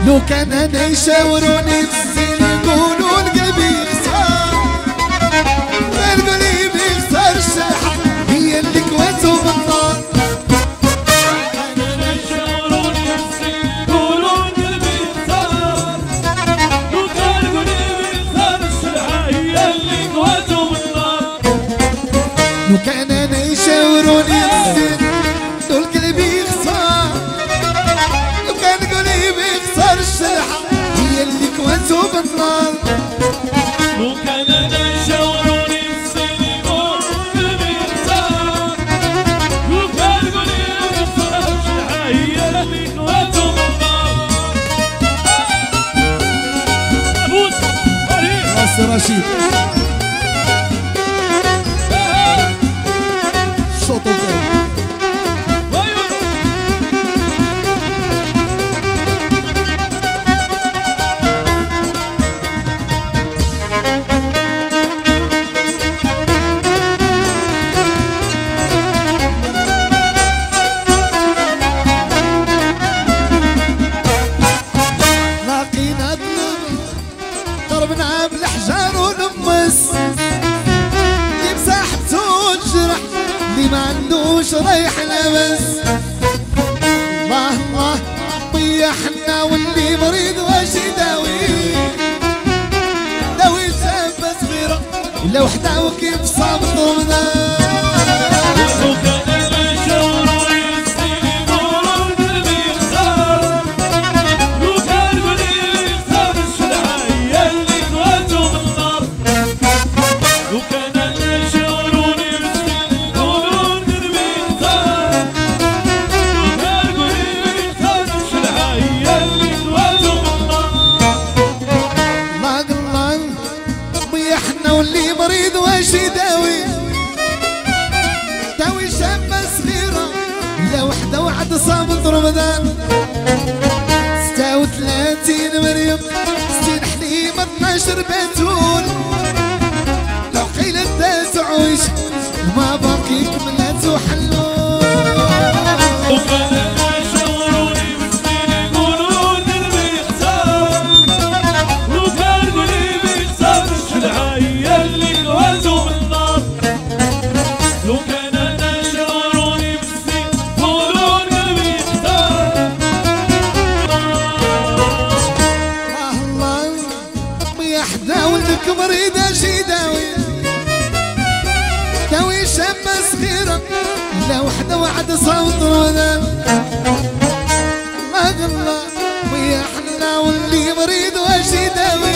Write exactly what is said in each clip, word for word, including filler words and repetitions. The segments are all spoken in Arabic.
لو كان انا يشاوروني بالزين يقولوا القلبي يخسر القلبي بيخسر الشحة هي اللي كواتو بالنار انا يشاوروني بالزين يقولوا القلبي يخسر لو كان القلبي يخسر الشحة هي اللي كواتو بالنار لو كان انا يشاوروني بالزين لو القلبي يخسر لو كان القلبي يخسر الشحة هي اللي كواتو بالنار لو كان انا يشاوروني بالزين يقولوا القلبي يخسر لو كان القلبي يخسر الشحة هي اللي كواتو بالنار ابوس راسي رشيد صوتو كاين لاقينا الظلم ضربنا بالحجار ونمس اللي مساحبتو الجرح اللي ما عندوش رايح لابس الله الله طيحنا واللي مريض واش يداوي داوي سابة صغيرة ولا وحدة وكيف صاب ضمنا لو كان انا يشاوروني بالزين يقولوا القلبي يخسر لو كان القلبي يخسر الشحة هي اللي كواتو بالنار لو كان انا يشاوروني بالزين يقولوا القلبي يخسر لو كان القلبي يخسر الشحة هي اللي كواتو بالنار الله الله طيحنا واللي مريض واش يداوي داوي شابة صغيرة لا وحدة وعد صامت رمضان ستة وثلاثين مريم ستين حليمة اثناشر بتول لو قيلة دات عويش وما باقي كملات وحلول لو كان انا يشاوروني بالزين يقولوا القلبي يخسر لو كان القلبي يخسر الشحة هي اللي كواتو بالنار لو كان انا يشاوروني بالزين يقولوا القلبي يخسر الله الله يا حدا ولدك مريض اش يداوي داوي شابة صغيرة لا وحدة وعد صوت رمضان الله الله ويا حنا واللي مريض واش يداوي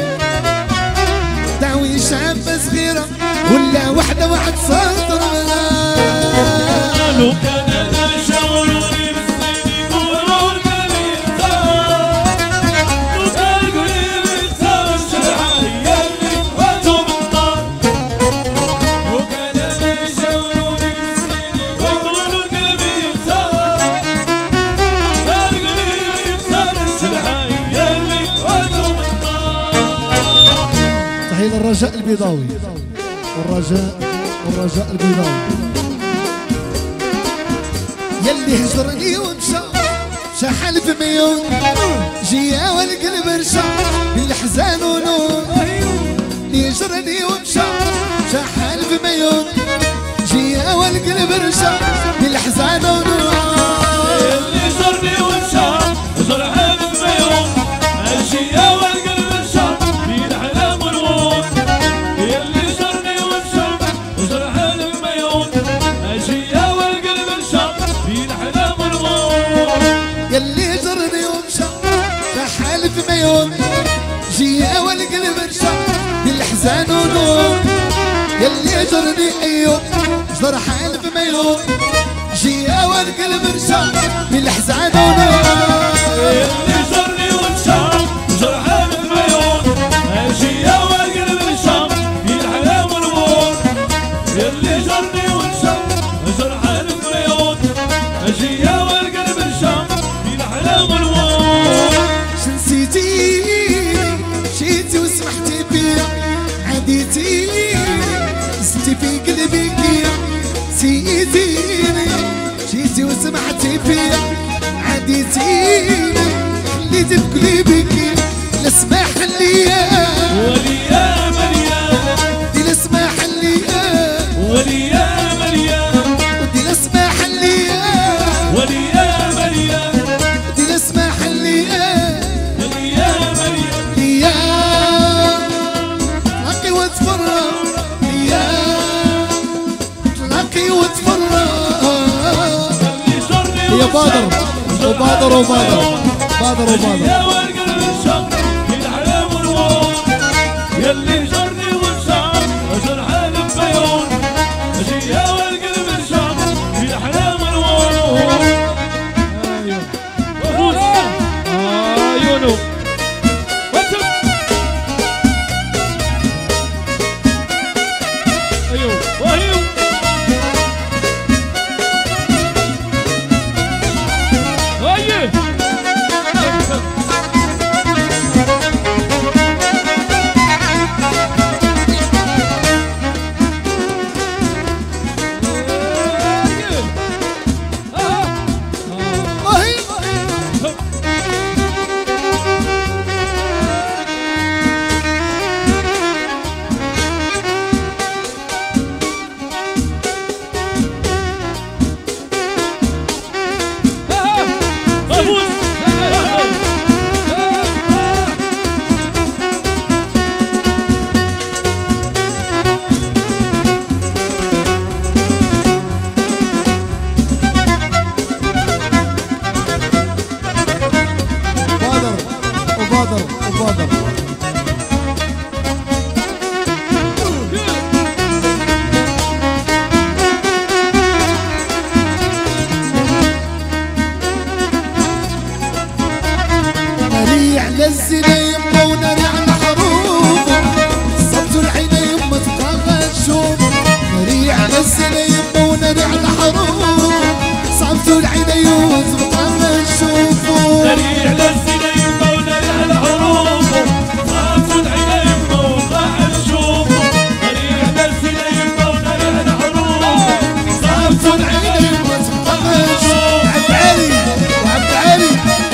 داوي شابة صغيرة ولا وحدة وعد صوت رمضان لو كان انا يشاوروني بالزين يقولوا القلبي يخسر لو كان القلبي يخسر الشحة هي اللي كواتو بالنار لو كان انا يشاوروني بالزين يقولوا القلبي يخسر كان القلبي يخسر الشحة هي اللي كواتو بالنار تحية للرجاء البيضاوي والرجاء والرجاء البيضاوي يلي هجرني ومشى مشى حلف ميون جيا والقلب رشا بالحزان ونون اللي هجرني ومشى مشى حلف ميون جيا والقلب رشا بالحزان ونون اللي زرني ومشى زر حلف ميون الشيا والقلب انشا في الاحلام والغول اللي زرني ومشى زر حلف ميون الشيا والقلب انشا في الاحلام والغول يلي هجرني ومشى مشى حلف ميون جيا والقلب رشا بالحزان ونون يلي هجرني ايوب جر حلف ميون جيا والقلب رشا بالحزان ونون اللي زرني ومشى زر حلف ميون الشيا والقلب انشا في الاحلام والغول اللي زرني ومشى زر حلف ميون الشيا والقلب انشا في الاحلام والغول شنسيتيني مشيتي وسمحتي بيا عديتيني زدتي في قلبي كيا سيتيني مشيتي وسمحتي بيا عديتيني بغيتي تقولي بكي الاسماح ليا وليا مليان دي الاسماح ليا وليا مليان ودي الاسماح ليا وليا مليان ودي الاسماح ليا وليا مليان ليا تلاقي وتفرق ليا تلاقي وتفرق اللي جرني يا بادر وبادر وبادر بادر وبادر يا ورق الشق الحلام والنور يلي جرني والشق جرح البيون اجي يا ورق الشق الحلام والنور ايوه وفوز عيونه وتب ايوه وايوه ايوه وبادر وبادر ناري على الزنا يما وناري على الحروب صبتوا العين يما تبقى تشوف ناري على الزنا يما وناري على الحروب صبتوا العين يما تبقى تشوف ناري على الزنا يما وناري على الحروب صبتوا العين يما وقاع الشوف ناري على الزنا يما وناري على الحروب صبتوا العين يما تبقى تشوف عبد علي وعبد علي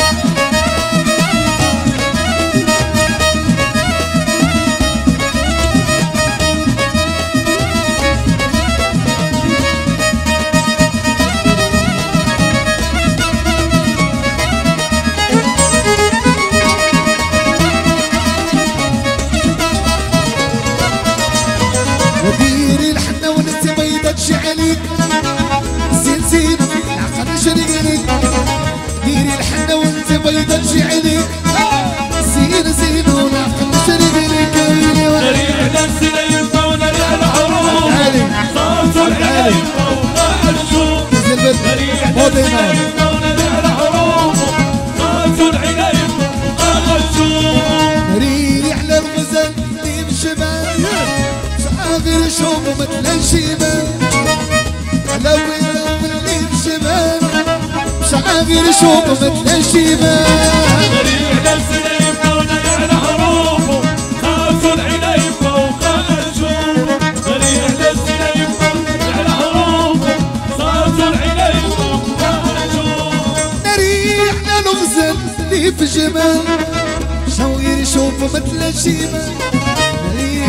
وديري الحنة ونسي بيضة تشي عليك زين زين العقل شريقلك ديري الحنة ونسي بيضة تشي عليك زين زين والعقل شريقلك ناري على الزنا يما وناري على الحروب صبتوا العين يما وقاع الشوف نزل بد ناري على الزنا يما وناري على الحروب صبتوا العين يما وقاع الشوف ريري على الغزال اللي بشبال شاغر شوف مثل الشبال على وين اللي بشبال شاغر شوف مثل الشبال ناري على الزنا يما وناري على الحروب صبتوا العين يما وقاع الشوف ناري على الزنا يما وناري على الحروب صبتوا العين يما وقاع الشوف ناري على الغزال اللي في جبال شاغر شوف مثل الشبال ناري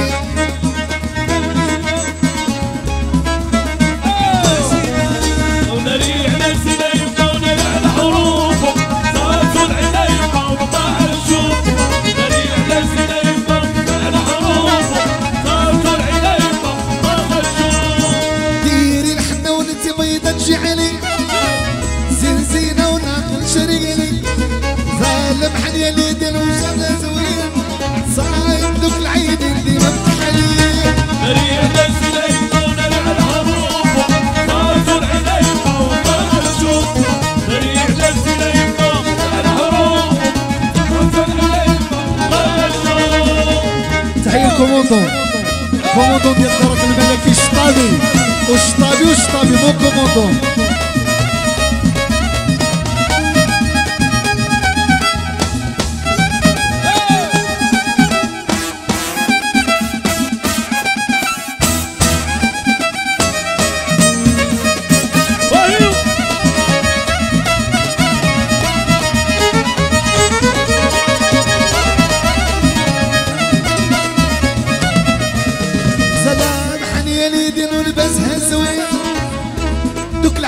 وناري على الزنا يما وناري على الحروب صبتوا العين يما وقاع الشوف ناري على الزنا يما وناري على الحروب صبتوا العين يما وقاع الشوف ديري الحنة ونتي بيضة تجي عليك زين زينة ونعقل شريقلي ظالم حنيا اليدين وجهنا زوين صايد دوك العيد اللي ما بتحليه ناري على الزنا يما وناري على الحروب صبتوا العين يما وقاع الشوف ناري على الزنا يما وناري على الحروب صبتوا العين يما وقاع الشوف تحية الكوموندون كوموندون ديال الدرك الملكي الشطابي والشطابي والشطابي مو كوموندون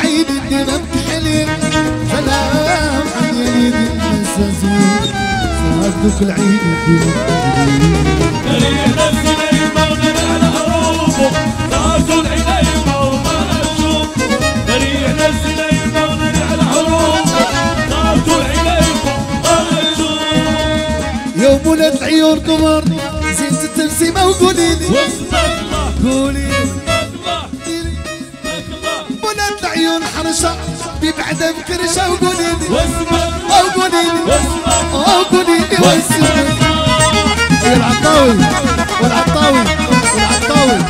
عين الدمام كحلين سلام عن يليد المسازين صادوك العين الدمام ريحنا السليمة وغير على حروبه صادوا العليمة وما نشوف ريحنا السليمة وغير على حروبه صادوا العليمة وما نشوف يوم ولاد عيون قمر زينة التبسيمة وقولي لي واسم الله قولي لي ولاد عيون حرشة ببعدها بكرشة وقولي لي واسم الله وقولي لي واسم الله وقولي لي واسم الله العطاوي والعطاوي والعطاوي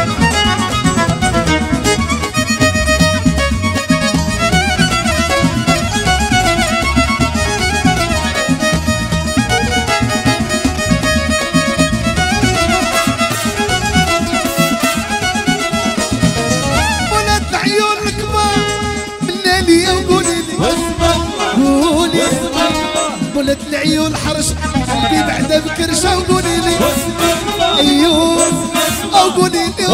ولد العيون حرش قلبي بعدا بكرشه وقولي لي ايوه او قولي لي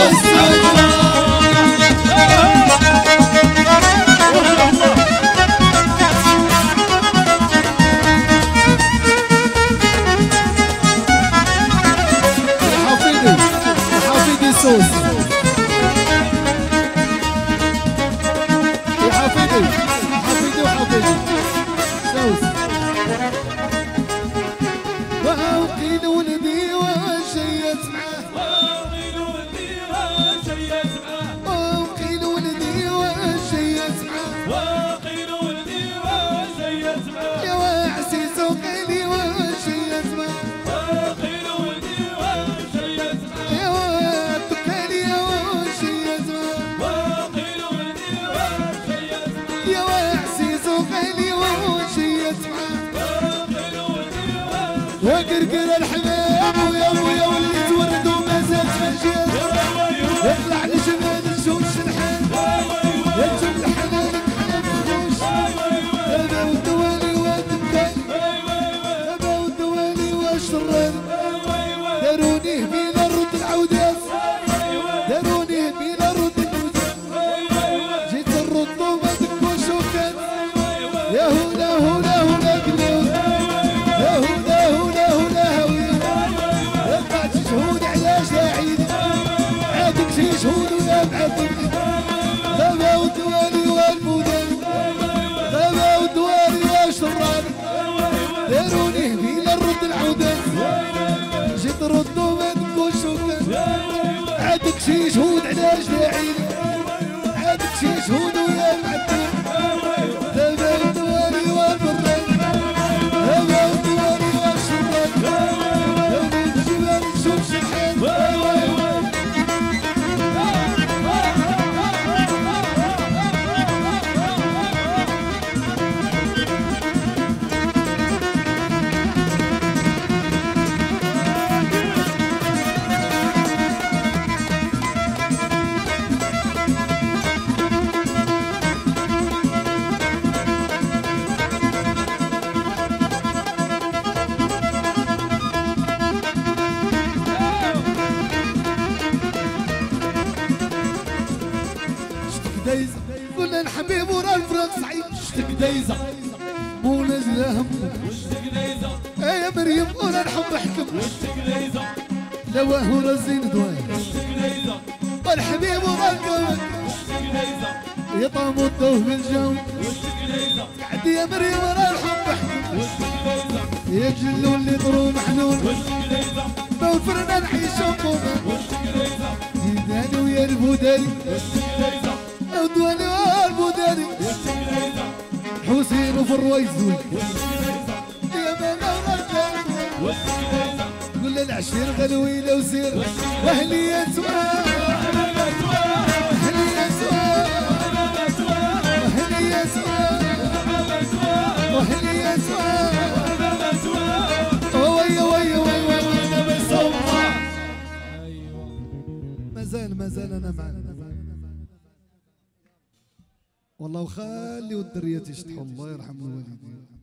يا حفيدي يا حفيدي صوص يا حفيدي حفيدي وحفيدي صوص وقيل ولدي وشيت معاه وقيل ولدي وشيت معاه وقيل ولدي وشيت معاه وقيل ولدي وشيت معاه يا وعسيس وقيلي وشيت معاه وقيل ولدي وشيت معاه يا وتكالي وشيت معاه وقيل ولدي وشيت معاه يا وعسيس وقيلي وشيت معاه وقرقر الحمام ويا ويا واللي تورد وما زال مجال يطلع لجمال الجوش الحال يجم الحنان الحنان الجوش هذا والدوالي والدكان هذا والدوالي والشران دارونيه بين الرد العودات دارونيه بين الرد العودات جيت الرد وما دكوش وكان يا هنا هنا هنا قلوب يا هنا هنا هنا هوية رفعت شهود على شاعين عادك شي شهود ولا بعدك غابة والدوالي والمودان غابة والدوالي والشران داروني بين الرد العودان جيت رد وما نكونش وكان عادك شي شهود على شاعين عادك شي شهود ولا بعدك غابة والدوالي والبران غابة والدوالي دايزة قلنا الحبيب ورا الفراق صعيب شتك دايزة مو نازلة همك وشتك دايزة يا مريم ورا الحب حكم وشتك دايزة لواه ورا الزين دواي وشتك دايزة والحبيب ورا القمر وشتك دايزة يطعم الضوء بالجو وشتك دايزة قعد يا مريم ورا الحب حكم وشتك دايزة يجلو اللي طرو محنون وشتك دايزة موفرنا نعيش قوما وشتك دايزة جيداني ويا البوداني وشتك دايزة ودواني والبوداني وشتك دايزة حسين وفي الرويزوي وشتك دايزة يا مالا ورجال وشتك دايزة قول العشير غلوي لو سير واهلي يا سواه واهلي يا سواه واهلي يا سواه واهلي يا سواه ويا ويا ويا ويا انا بصوت مازال مازال انا معك والله وخلي والدريه تشطحوا الله يرحم الوالدين.